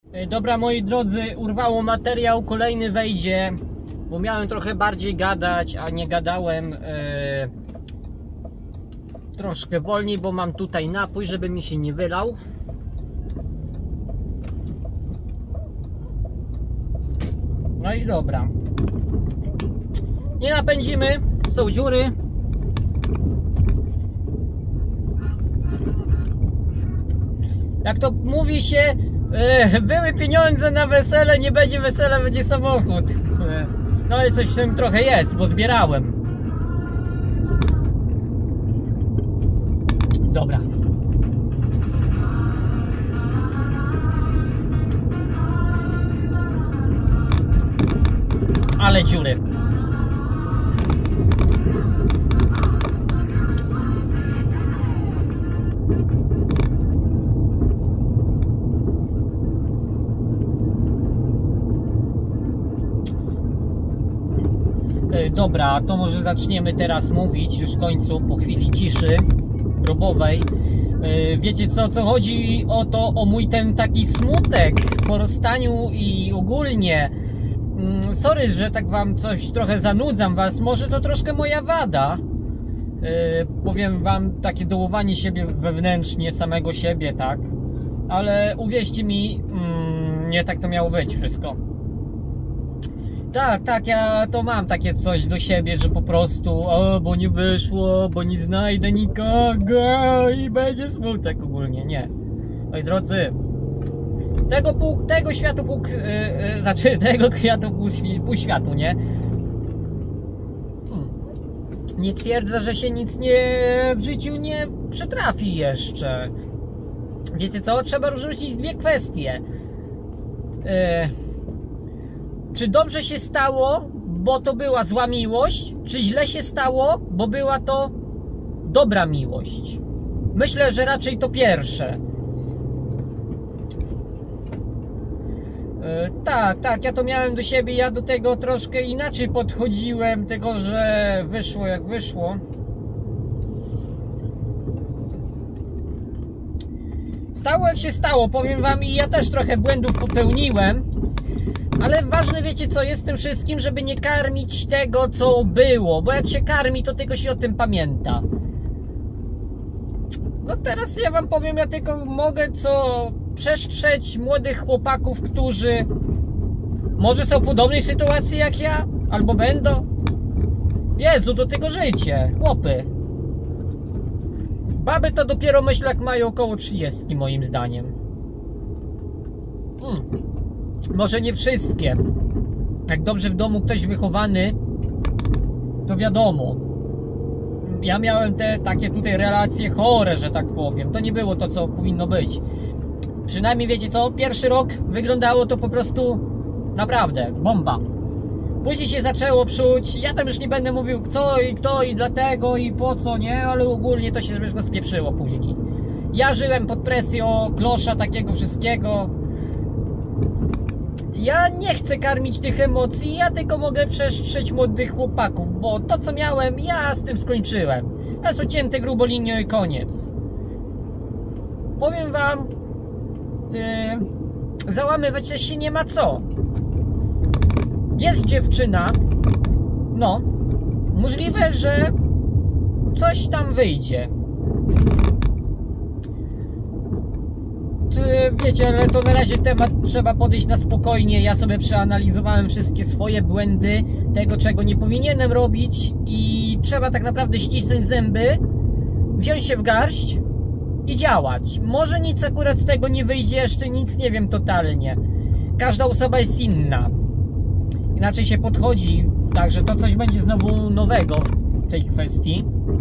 Dobra, moi drodzy, urwało materiał, kolejny wejdzie, bo miałem trochę bardziej gadać, a nie gadałem. Troszkę wolniej, bo mam tutaj napój, żeby mi się nie wylał. No i dobra. Nie napędzimy, są dziury. Jak to mówi się, były pieniądze na wesele, nie będzie wesela, będzie samochód. No i coś w tym trochę jest, bo zbierałem. Dobra. Ale dziury. Dobra, to może zaczniemy teraz mówić już w końcu, po chwili ciszy grobowej. Wiecie co chodzi o to, o mój ten taki smutek po rozstaniu i ogólnie. Sorry, że tak wam coś trochę zanudzam was, może to troszkę moja wada. Powiem wam, takie dołowanie siebie wewnętrznie, samego siebie, tak? Ale uwierzcie mi, nie tak to miało być wszystko. Tak, ja to mam takie coś do siebie, że po prostu bo nie wyszło, bo nie znajdę nikogo i będzie smutek ogólnie, nie. Moi drodzy, tego światu tego kwiatu pół światu, nie? Nie twierdzę, że się nic w życiu nie przytrafi jeszcze. Wiecie co? Trzeba rozróżnić dwie kwestie. Czy dobrze się stało, bo to była zła miłość, czy źle się stało, bo była to dobra miłość? Myślę, że raczej to pierwsze. Tak, ja to miałem do siebie, ja do tego troszkę inaczej podchodziłem, tylko że wyszło jak wyszło. Stało jak się stało, powiem wam, i ja też trochę błędów popełniłem. Ale ważne, wiecie co, jest w tym wszystkim, żeby nie karmić tego, co było. Bo jak się karmi, to tylko się o tym pamięta. No teraz ja wam powiem, ja tylko mogę przestrzec młodych chłopaków, którzy może są w podobnej sytuacji jak ja, albo będą. Jezu, do tego życie, chłopy. Baby to dopiero myślę, jak mają około 30 moim zdaniem. Może nie wszystkie. Jak dobrze w domu ktoś wychowany, to wiadomo. Ja miałem te takie tutaj relacje chore, że tak powiem. To nie było to, co powinno być. Przynajmniej wiecie co, pierwszy rok wyglądało to po prostu naprawdę bomba. Później się zaczęło psuć. Ja tam już nie będę mówił co i kto i dlatego i po co, nie? Ale ogólnie to się wszystko spieprzyło później. Ja żyłem pod presją klosza takiego wszystkiego. Ja nie chcę karmić tych emocji, ja tylko mogę przestrzec młodych chłopaków, bo to co miałem, ja z tym skończyłem. Jest ucięte grubo linią i koniec. Powiem wam, załamywać się nie ma co. Jest dziewczyna, no, możliwe, że coś tam wyjdzie. Wiecie, ale to na razie temat trzeba podejść na spokojnie. Ja sobie przeanalizowałem wszystkie swoje błędy, tego czego nie powinienem robić i trzeba tak naprawdę ścisnąć zęby, wziąć się w garść i działać. Może nic akurat z tego nie wyjdzie, jeszcze nic nie wiem totalnie. Każda osoba jest inna. Inaczej się podchodzi, także to coś będzie znowu nowego w tej kwestii.